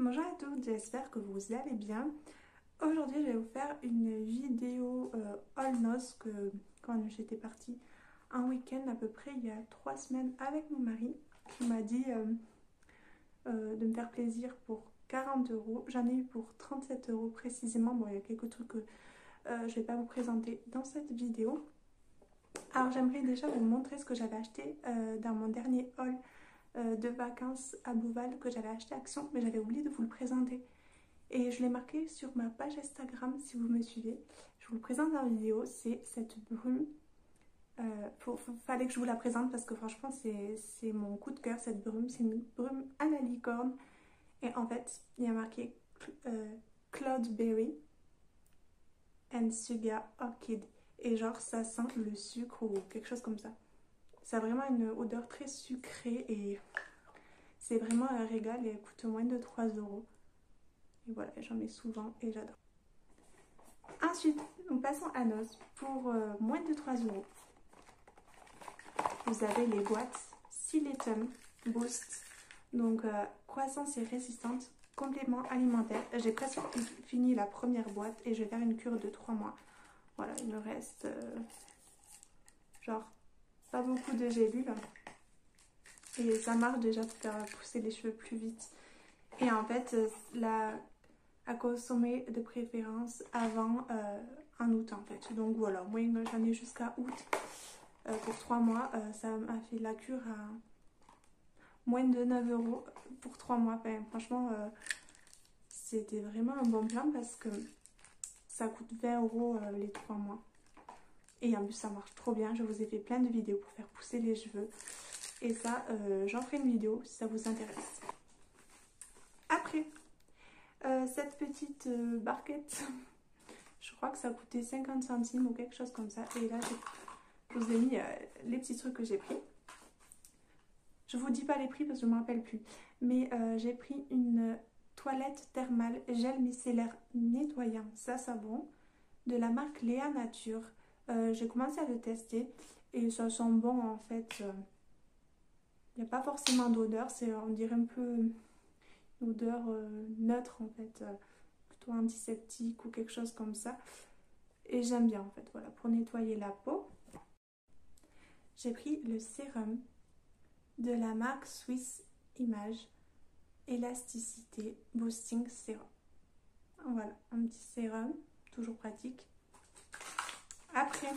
Bonjour à tous, j'espère que vous allez bien. Aujourd'hui, je vais vous faire une vidéo all noce que quand j'étais partie un week-end à peu près il y a 3 semaines avec mon mari qui m'a dit de me faire plaisir pour 40 euros. J'en ai eu pour 37 euros précisément. Bon, il y a quelques trucs que je ne vais pas vous présenter dans cette vidéo. Alors, j'aimerais déjà vous montrer ce que j'avais acheté dans mon dernier haul de vacances à Bouval que j'avais acheté à Action, mais j'avais oublié de vous le présenter. Et je l'ai marqué sur ma page Instagram si vous me suivez. Je vous le présente dans la vidéo, c'est cette brume. Fallait que je vous la présente parce que franchement c'est mon coup de cœur cette brume. C'est une brume à la licorne. Et en fait, il y a marqué Cloudberry and Sugar Orchid. Et genre ça sent le sucre ou quelque chose comme ça. Ça a vraiment une odeur très sucrée et c'est vraiment un régal et elle coûte moins de 3 euros. Et voilà, j'en mets souvent et j'adore. Ensuite, nous passons à noces pour moins de 3 euros. Vous avez les boîtes Siletum Boost. Donc, croissance et résistante, complément alimentaire. J'ai presque fini la première boîte et je vais faire une cure de 3 mois. Voilà, il me reste genre pas beaucoup de gélules. Et ça marche déjà pour faire pousser les cheveux plus vite. Et en fait, à consommer de préférence avant en août en fait. Donc voilà, moi j'en ai jusqu'à août pour 3 mois. Ça m'a fait la cure à moins de 9 euros pour 3 mois. Enfin, franchement, c'était vraiment un bon plan parce que ça coûte 20 euros les 3 mois. Et en plus ça marche trop bien. Je vous ai fait plein de vidéos pour faire pousser les cheveux. Et ça, j'en ferai une vidéo si ça vous intéresse. Après, cette petite barquette, je crois que ça coûtait 50 centimes ou quelque chose comme ça. Et là, je vous ai mis les petits trucs que j'ai pris. Je vous dis pas les prix parce que je ne me rappelle plus. Mais j'ai pris une toilette thermale gel micellaire nettoyant, ça savon, de la marque Léa Nature. J'ai commencé à le tester et ça sent bon en fait. Il n'y a pas forcément d'odeur, on dirait un peu une odeur neutre en fait. Plutôt antiseptique ou quelque chose comme ça. Et j'aime bien en fait, voilà, pour nettoyer la peau. J'ai pris le sérum de la marque Swiss Image Élasticité Boosting Sérum. Voilà, un petit sérum, toujours pratique. Après,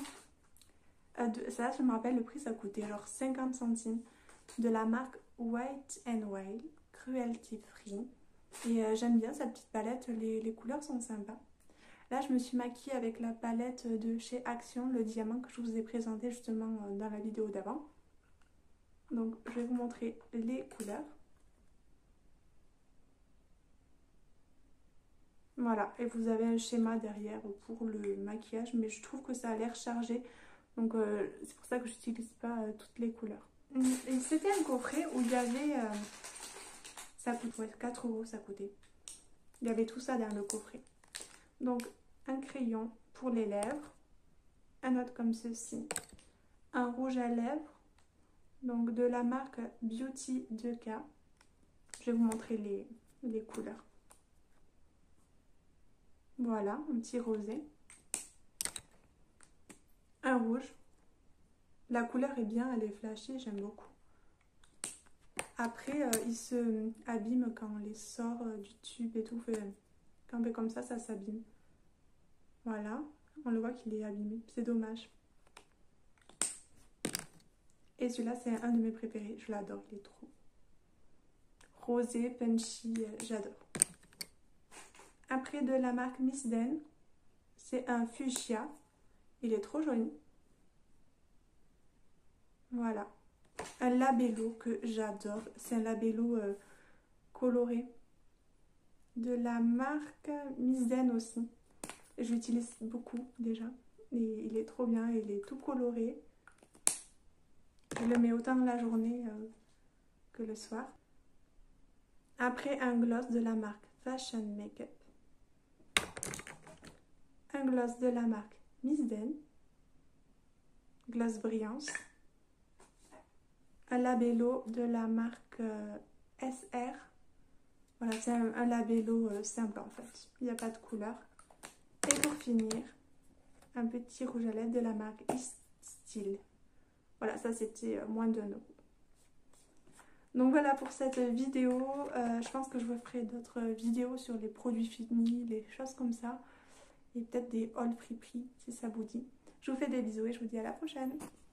ça je me rappelle, le prix ça coûtait genre 50 centimes de la marque White and Wild, cruelty free. Et j'aime bien cette petite palette, les couleurs sont sympas. Là, je me suis maquillée avec la palette de chez Action, le diamant que je vous ai présenté justement dans la vidéo d'avant. Donc, je vais vous montrer les couleurs. Voilà, et vous avez un schéma derrière pour le maquillage, mais je trouve que ça a l'air chargé. Donc, c'est pour ça que je n'utilise pas toutes les couleurs. Et c'était un coffret où il y avait... ça coûte, ouais, 4 euros ça coûtait. Il y avait tout ça dans le coffret. Donc, un crayon pour les lèvres, un autre comme ceci, un rouge à lèvres, donc de la marque Beauty 2K. Je vais vous montrer les couleurs. Voilà, un petit rosé, un rouge. La couleur est bien, elle est flashée, j'aime beaucoup. Après, il se abîme quand on les sort du tube et tout. Quand on fait comme ça s'abîme. Voilà, on le voit qu'il est abîmé, c'est dommage. Et celui-là, c'est un de mes préférés, je l'adore, il est trop rosé, punchy, j'adore. Après, de la marque Miss Den, c'est un fuchsia, il est trop joli. Voilà, un labello que j'adore, c'est un labello coloré. De la marque Miss Den aussi. Je l'utilise beaucoup déjà. Et il est trop bien, il est tout coloré. Je le mets autant la journée que le soir. Après, un gloss de la marque Fashion Makeup. Un gloss de la marque Miss Den. Gloss Brillance. Un labello de la marque SR. Voilà, c'est un labello simple en fait. Il n'y a pas de couleur. Et pour finir, un petit rouge à lèvres de la marque Style. Voilà, ça c'était moins d'1 euro. Donc voilà pour cette vidéo. Je pense que je vous ferai d'autres vidéos sur les produits finis, les choses comme ça. Et peut-être des hauls prix si ça vous dit. Je vous fais des bisous et je vous dis à la prochaine.